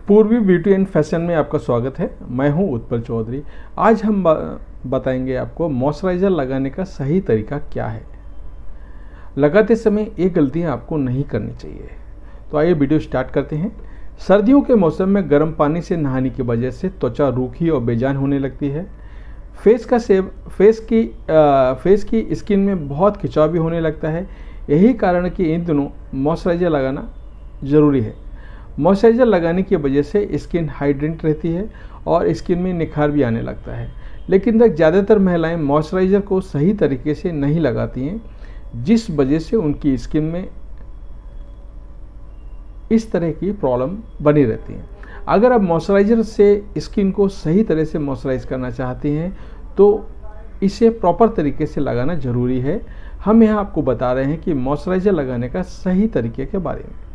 पूर्वी beauty and fashion में आपका स्वागत है। मैं हूं उत्पल चौधरी। आज हम बताएंगे आपको मॉइस्चराइज़र लगाने का सही तरीका क्या है। लगाते समय ये गलतियां आपको नहीं करनी चाहिए। तो आइए वीडियो स्टार्ट करते हैं। सर्दियों के मौसम में गर्म पानी से नहाने की वजह से त्वचा रूखी और बेजान होने लगती है। फेस की स्किन में बहुत खिंचाव भी होने लगता है। यही कारण कि इन दिनों मॉइस्चराइज़र लगाना ज़रूरी है। मॉइस्चराइज़र लगाने की वजह से स्किन हाइड्रेट रहती है और स्किन में निखार भी आने लगता है। लेकिन ज़्यादातर महिलाएं मॉइस्चराइज़र को सही तरीके से नहीं लगाती हैं, जिस वजह से उनकी स्किन में इस तरह की प्रॉब्लम बनी रहती है। अगर आप मॉइस्चराइज़र से स्किन को सही तरह से मॉइस्चराइज़ करना चाहते हैं तो इसे प्रॉपर तरीके से लगाना ज़रूरी है। हम यहाँ आपको बता रहे हैं कि मॉइस्चराइज़र लगाने का सही तरीके के बारे में।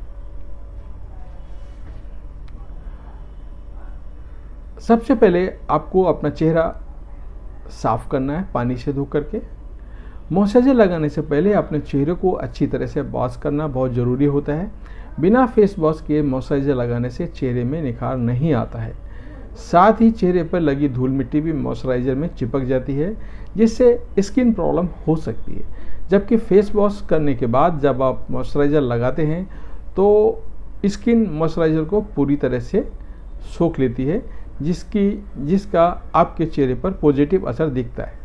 सबसे पहले आपको अपना चेहरा साफ़ करना है पानी से धो करके। मॉइस्चराइज़र लगाने से पहले अपने चेहरे को अच्छी तरह से वॉश करना बहुत ज़रूरी होता है। बिना फेस वॉश के मॉइस्चराइज़र लगाने से चेहरे में निखार नहीं आता है। साथ ही चेहरे पर लगी धूल मिट्टी भी मॉइस्चराइज़र में चिपक जाती है, जिससे स्किन प्रॉब्लम हो सकती है। जबकि फेस वॉश करने के बाद जब आप मॉइस्चराइज़र लगाते हैं तो स्किन मॉइस्चराइज़र को पूरी तरह से सोख लेती है, जिसका आपके चेहरे पर पॉजिटिव असर दिखता है।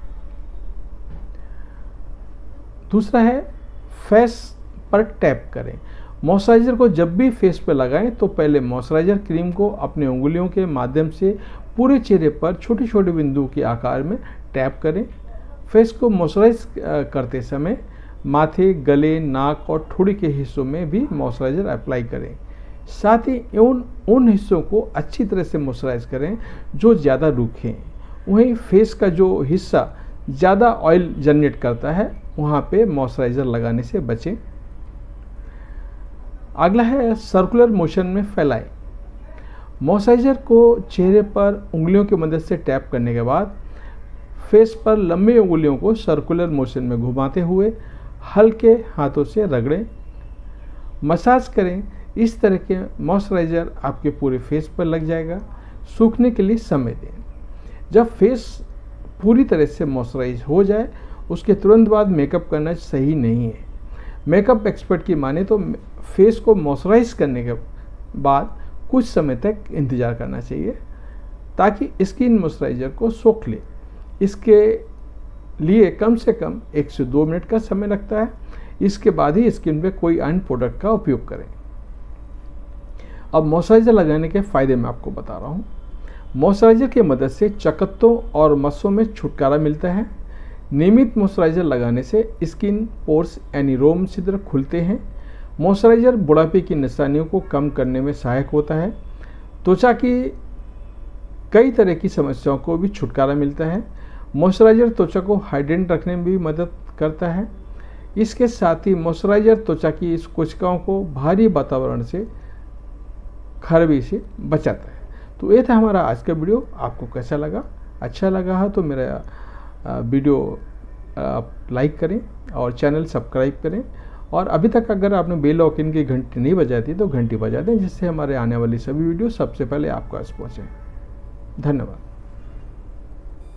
दूसरा है फेस पर टैप करें। मॉइस्चराइज़र को जब भी फेस पर लगाएं तो पहले मॉइस्चराइज़र क्रीम को अपने उंगलियों के माध्यम से पूरे चेहरे पर छोटे छोटे बिंदु के आकार में टैप करें। फेस को मॉइस्चराइज करते समय माथे, गले, नाक और ठोड़ी के हिस्सों में भी मॉइस्चराइज़र अप्लाई करें। साथ ही उन हिस्सों को अच्छी तरह से मॉइस्चराइज करें जो ज़्यादा रूखे हैं। वहीं फेस का जो हिस्सा ज़्यादा ऑयल जनरेट करता है वहाँ पे मॉइस्चराइज़र लगाने से बचें। अगला है सर्कुलर मोशन में फैलाएं। मॉइस्चराइज़र को चेहरे पर उंगलियों की मदद से टैप करने के बाद फेस पर लंबी उंगलियों को सर्कुलर मोशन में घुमाते हुए हल्के हाथों से रगड़ें, मसाज करें। इस तरह के मॉइस्चराइज़र आपके पूरे फेस पर लग जाएगा। सूखने के लिए समय दें। जब फेस पूरी तरह से मॉइस्चराइज हो जाए उसके तुरंत बाद मेकअप करना सही नहीं है। मेकअप एक्सपर्ट की माने तो फेस को मॉइस्चराइज करने के बाद कुछ समय तक इंतज़ार करना चाहिए ताकि स्किन मॉइस्चराइज़र को सोख ले। इसके लिए कम से कम 1 से 2 मिनट का समय लगता है। इसके बाद ही स्किन पे कोई अन्य प्रोडक्ट का उपयोग करें। अब मॉइस्चराइज़र लगाने के फ़ायदे मैं आपको बता रहा हूँ। मॉइस्चराइज़र की मदद से चकत्तों और मस्सों में छुटकारा मिलता है। नियमित मॉइस्चराइज़र लगाने से स्किन पोर्स यानी रोम छिद्र खुलते हैं। मॉइस्चराइज़र बुढ़ापे की निशानियों को कम करने में सहायक होता है। त्वचा की कई तरह की समस्याओं को भी छुटकारा मिलता है। मॉइस्चराइज़र त्वचा को हाइड्रेट रखने में भी मदद करता है। इसके साथ ही मॉइस्चराइज़र त्वचा की इस कोशिकाओं को भारी वातावरण से खराबी से बचाता है। तो ये था हमारा आज का वीडियो। आपको कैसा लगा? अच्छा लगा है तो मेरा वीडियो आप लाइक करें और चैनल सब्सक्राइब करें। और अभी तक अगर आपने बेल आइकन की घंटी नहीं बजाई थी तो घंटी बजा दें, जिससे हमारे आने वाली सभी वीडियो सबसे पहले आपके पास पहुँचे। धन्यवाद।